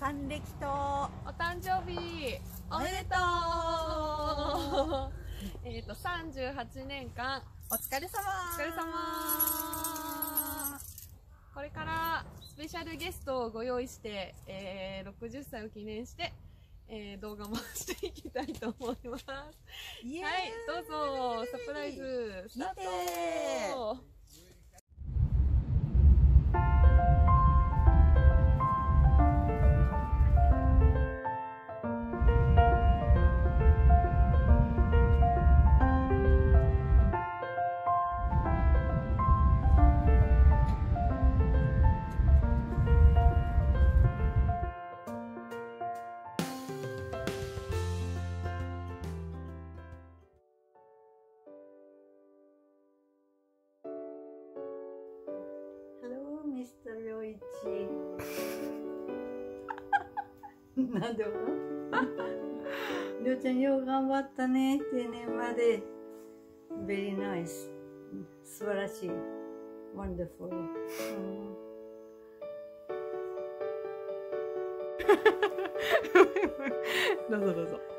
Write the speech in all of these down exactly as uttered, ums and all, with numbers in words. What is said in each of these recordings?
還暦とお誕生日おめでとうえっとさんじゅうはちねんかんお疲れ様お疲れ様。これからスペシャルゲストをご用意して、えー、ろくじゅっさいを記念して、えー、動画もしていきたいと思います。 イエーイ。 はい、どうぞサプライズスタート。 ミスター良一なんでもりょうちゃんよう頑張ったね。定年まで Very nice 素晴らしい Wonderful、うん、 どうぞどうぞ。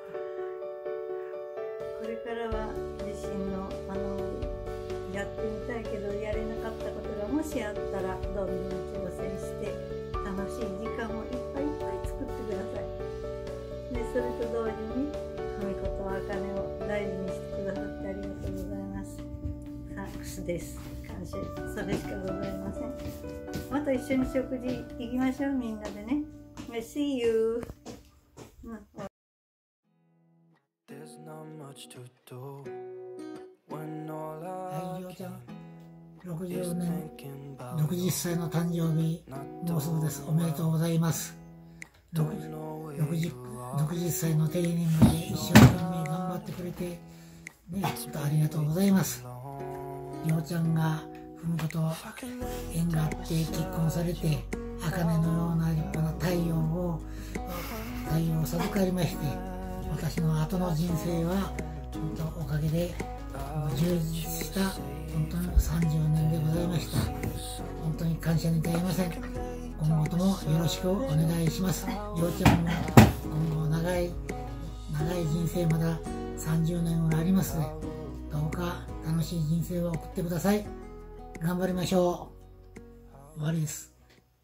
これからは自身のあのやってみたいけどやれなかったことがもしあったらどんどん挑戦して楽しい時間をいっぱいいっぱい作ってください。でそれと同時にふみことあかねを大事にしてくださってありがとうございます。サンクスです。感謝、それしかございません。また一緒に食事行きましょう、みんなでね。See you、うん、 はい、りょうちゃんろくじゅうねんろくじゅっさいの誕生日もうすぐです。おめでとうございます。 ろくじゅっさいの定年まで一生懸命頑張ってくれてね、ちょっとありがとうございます。りょうちゃんがふみこと縁があって結婚されて茜のような立派な太陽を太陽を授かりまして、私の後の人生は本当おかげで充実した本当にさんじゅうねんでございました。本当に感謝に堪えません。今後ともよろしくお願いします。りょうちゃんも今後長い長い人生まださんじゅうねんぐらいありますので、どうか楽しい人生を送ってください。頑張りましょう。終わりです。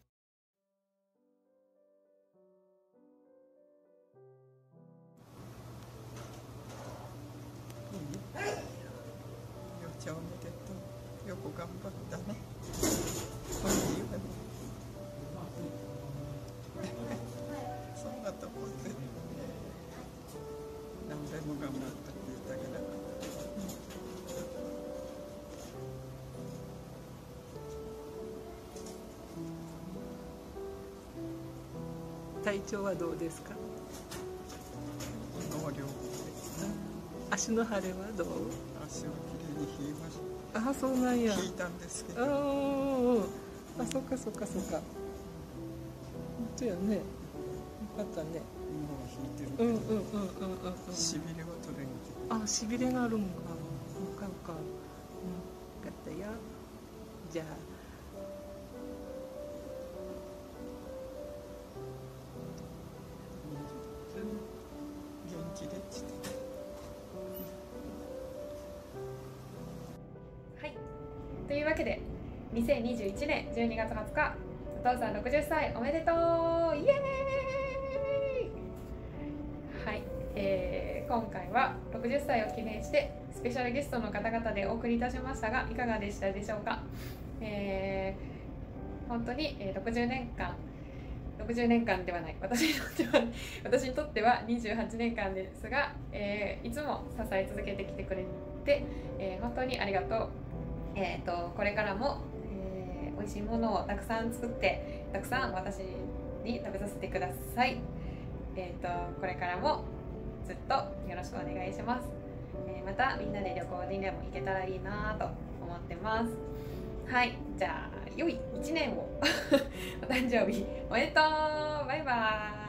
おめでとう。よく頑張ったね。これいいわね。そうだと思って。何べんも頑張ったって言ったから。 体調はどうですか？ 農業で。 足の腫れはどう？ 足をきれいに冷えました。 あ、そうなんや。 引いたんですけど。 ああ、そっかそっかそっか。本当やね。よかったね。 今は引いてるけど。 うんうんうんうんうん。 しびれは取れんけど。あ、しびれがあるんか。よかよか。うん、よかったよ。じゃあ。 元気でって。 というわけでにせんにじゅういちねんじゅうにがつはつか、お父さんろくじゅっさいおめでとう、イエーイ。はい、えー、今回はろくじゅっさいを記念してスペシャルゲストの方々でお送りいたしましたが、いかがでしたでしょうか。えー、本当にろくじゅうねんかんろくじゅうねんかんではない、私にとっては私にとってはにじゅうはちねんかんですが、えー、いつも支え続けてきてくれて、えー、本当にありがとう。えー、とこれからも、えー、美味しいものをたくさん作ってたくさん私に食べさせてください。えー、とこれからもずっとよろしくお願いします。えー、またみんなで旅行にでも行けたらいいなと思ってます。はい、じゃあ良いいちねんをお誕生日おめでとう。バイバーイ。